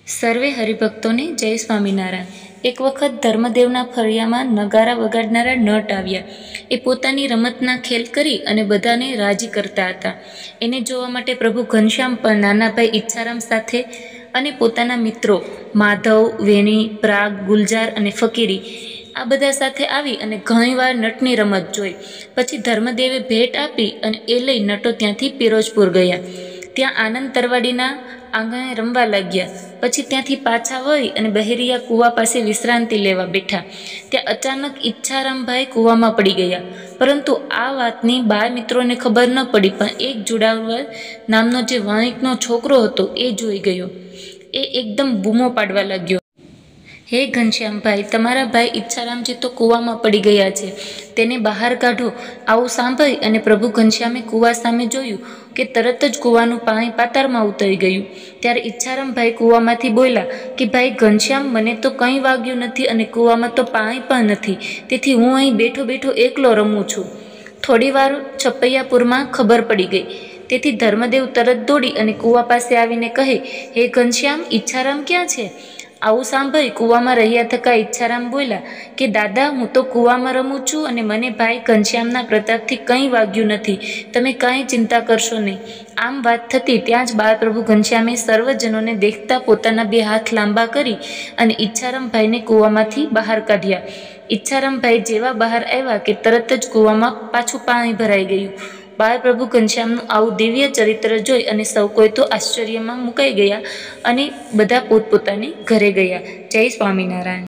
સર્વે હરિભક્તોને જય સ્વામિનારાયણ। એક વખત ધર્મદેવના ફળિયામાં નગારા વગાડનારા નટ આવ્યા। એ પોતાની રમતના ખેલ કરી અને બધાને રાજી કરતા હતા। એને જોવા માટે પ્રભુ ઘનશ્યામ પણ નાના ભાઈ ઈચ્છારામ સાથે અને પોતાના મિત્રો માધવ, વેણી, પ્રાગ, ગુલજાર અને ફકીરી આ બધા સાથે આવી અને ઘણીવાર નટની રમત જોઈ। પછી ધર્મદેવે ભેટ આપી અને એ લઈ નટો ત્યાંથી પિરોજપુર ગયા। ત્યાં આનંદ તરવાડીના આંગણે રમવા લાગ્યા। પછી ત્યાંથી પાછા વળી અને બહેરિયા કૂવા પાસે વિશ્રાંતિ લેવા બેઠા। ત્યાં અચાનક ઈચ્છારામભાઈ કૂવામાં પડી ગયા, પરંતુ આ વાતની બાળ મિત્રોને ખબર ન પડી। પણ એક જોડાવર નામનો જે વણિકનો છોકરો હતો એ જોઈ ગયો। એ એકદમ બૂમો પાડવા લાગ્યો, હે ઘનશ્યામભાઈ, તમારા ભાઈ ઈચ્છારામજી તો કૂવામાં પડી ગયા છે, તેને બહાર કાઢો। આવું સાંભળી અને પ્રભુ ઘનશ્યામે કૂવા સામે જોયું કે તરત જ કૂવાનું પાણી પાતાળમાં ઉતરી ગયું। ત્યારે ઈચ્છારામભાઈ કૂવામાંથી બોલ્યા કે ભાઈ ઘનશ્યામ, મને તો કંઈ વાગ્યું નથી અને કૂવામાં તો પાણી પણ નથી, તેથી હું અહીં બેઠો બેઠો એકલો રમું છું। થોડીવાર છપૈયાપુરમાં ખબર પડી ગઈ, તેથી ધર્મદેવ તરત દોડી અને કૂવા પાસે આવીને કહે, હે ઘનશ્યામ, ઈચ્છારામ ક્યાં છે? આવું સાંભળી કૂવામાં રહ્યા થકા ઈચ્છારામ બોલ્યા કે દાદા, હું તો કૂવામાં રમું છું અને મને ભાઈ ઘનશ્યામના પ્રતાપથી કંઈ વાગ્યું નથી, તમે કાંઈ ચિંતા કરશો નહીં। આમ વાત થતી ત્યાં જ બાળપ્રભુ ઘનશ્યામે સર્વજનોને દેખતા પોતાના બે હાથ લાંબા કરી અને ઈચ્છારામભાઈને કૂવામાંથી બહાર કાઢ્યા। ઈચ્છારામભાઈ જેવા બહાર આવ્યા કે તરત જ કૂવામાં પાછું પાણી ભરાઈ ગયું। બાળપ્રભુ ઘનશ્યામનું આવું દિવ્ય ચરિત્ર જોઈ અને સૌ કોઈ તો આશ્ચર્યમાં મુકાઈ ગયા અને બધા પોતપોતાને ઘરે ગયા। જય સ્વામિનારાયણ।